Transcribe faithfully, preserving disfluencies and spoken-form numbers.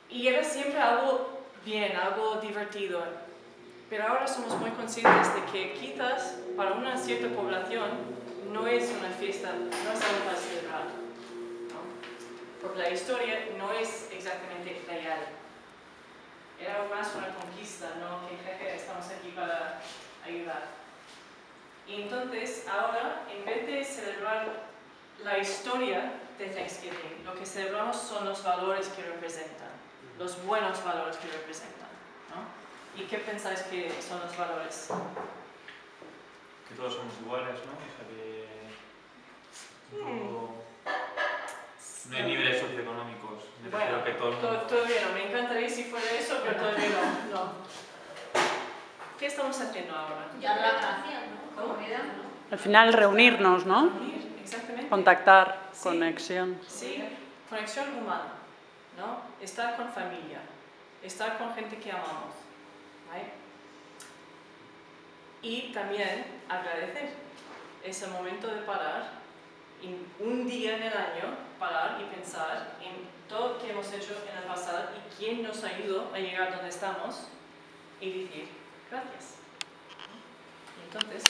y era siempre algo bien, algo divertido. Pero ahora somos muy conscientes de que quizás para una cierta población no es una fiesta, no es algo para celebrar, ¿no? Porque la historia no es exactamente real. Era más una conquista, ¿no? Que jeje, estamos aquí para ayudar. Y entonces, ahora, en vez de celebrar la historia de Thanksgiving, lo que celebramos son los valores que representan, los buenos valores que representan, ¿no? ¿Y qué pensáis que son los valores? Que todos somos iguales, ¿no? O sea que... Todo... No hay niveles socioeconómicos. Me refiero Bueno, a que todo el mundo... to- todavía no. Me encantaría si fuera eso, pero todavía no. no. ¿Qué estamos haciendo ahora? Dar la gracia, ¿no? ¿Cómo? Comida, ¿no? Al final reunirnos, ¿no? Reunir, exactamente. Contactar, Sí. conexión. Sí, conexión humana, ¿no? Estar con familia, estar con gente que amamos, ¿vale? Y también agradecer. Es el momento de parar, en un día en el año, parar y pensar en todo lo que hemos hecho en el pasado y quién nos ayudó a llegar donde estamos y decir gracias. Y entonces